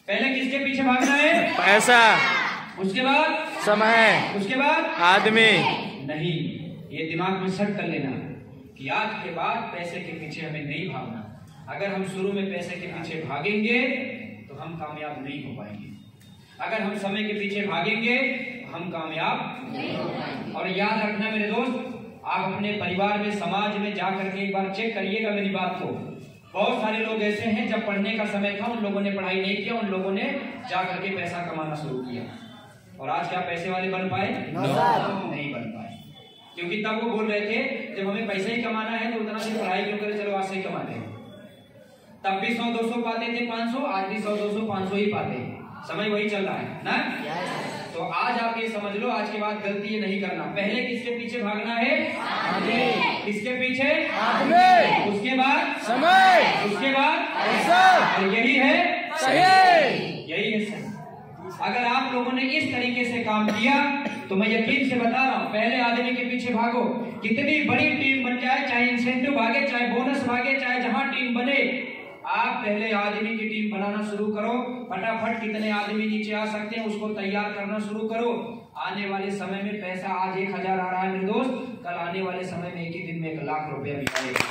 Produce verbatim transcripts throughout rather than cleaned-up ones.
पहले किसके पीछे भागना है? पैसा, उसके बाद समय, उसके बाद आदमी। नहीं, ये दिमाग में सेट कर लेना कि आज के बाद पैसे के पीछे हमें नहीं भागना। अगर हम शुरू में पैसे के पीछे भागेंगे तो हम कामयाब नहीं हो पाएंगे। अगर हम समय के पीछे भागेंगे तो हम कामयाब नहीं हो पाएंगे। और याद रखना मेरे दोस्त, आप अपने परिवार में, समाज में जाकर के एक बार चेक करिएगा मेरी बात को। बहुत सारे लोग ऐसे हैं, जब पढ़ने का समय था उन लोगों ने पढ़ाई नहीं किया, उन लोगों ने जाकर के पैसा कमाना शुरू किया, और आज क्या पैसे वाले बन पाए? नहीं बन पाए। क्योंकि तब वो बोल रहे थे जब हमें पैसा ही कमाना है तो उतना से पढ़ाई क्यों करें, चलो आज से ही कमाते हैं। तब भी सौ दो सौ पाते थे, पाँच सौ, आज भी सौ दो सौ पाँच सौ ही पाते हैं। समय वही चल रहा है ना। तो आज आप ये समझ लो, आज के बाद गलती ये नहीं करना। पहले किसके पीछे भागना है? आदमी। किसके पीछे? आदमी। उसके बाद समय, उसके बाद पैसा, और यही है सही, यही है सही। अगर आप लोगों ने इस तरीके से काम किया तो मैं यकीन से बता रहा हूँ, पहले आदमी के पीछे भागो। कितनी बड़ी टीम बन जाए, चाहे इंसेंटिव भागे, चाहे बोनस भागे, चाहे जहां टीम बने, आप पहले आदमी की टीम बनाना शुरू करो। फटाफट कितने आदमी नीचे आ सकते हैं उसको तैयार करना शुरू करो। आने वाले समय में पैसा आज एक हजार आ रहा है मेरे दोस्त, कल आने वाले समय में एक ही दिन में एक लाख रुपया भी आएगा।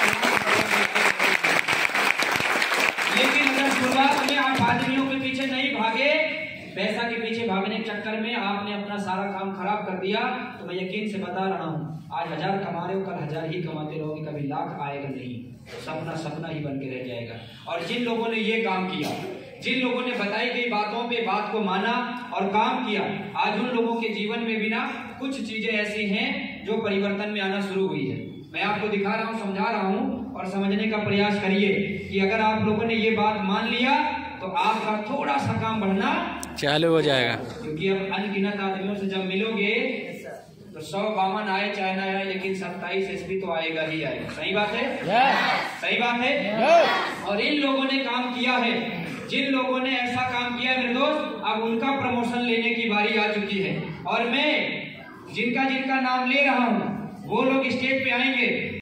लेकिन अगर शुरुआत में आप आदमियों के पीछे नहीं भागे, पैसा के पीछे भागने के चक्कर में आपने अपना सारा काम खराब कर दिया, तो मैं यकीन से बता रहा हूँ, आज हजार कमा रहे हो, कल हजार ही कमाते रहोगे, कभी लाख आएगा नहीं, तो सपना सपना ही बन के रह जाएगा। और जिन लोगों ने ये काम किया, जिन लोगों ने बताई गई बातों पे बात को माना और काम किया, आज उन लोगों के जीवन में भी ना कुछ चीजें ऐसी हैं जो परिवर्तन में आना शुरू हुई है। मैं आपको दिखा रहा हूँ, समझा रहा हूँ, और समझने का प्रयास करिए कि अगर आप लोगों ने ये बात मान लिया तो आपका थोड़ा सा काम बढ़ना चालू हो जाएगा। क्योंकि अब अनगिनत आदमियों से जब मिलोगे तो सौ बावन आए चाहे ना आए, लेकिन सत्ताईस एसपी तो आएगा ही आएगा। सही बात है? सही बात है। और इन लोगों ने काम किया है, जिन लोगों ने ऐसा काम किया है मेरे दोस्त, अब उनका प्रमोशन लेने की बारी आ चुकी है। और मैं जिनका जिनका नाम ले रहा हूँ वो लोग स्टेज पे आएंगे।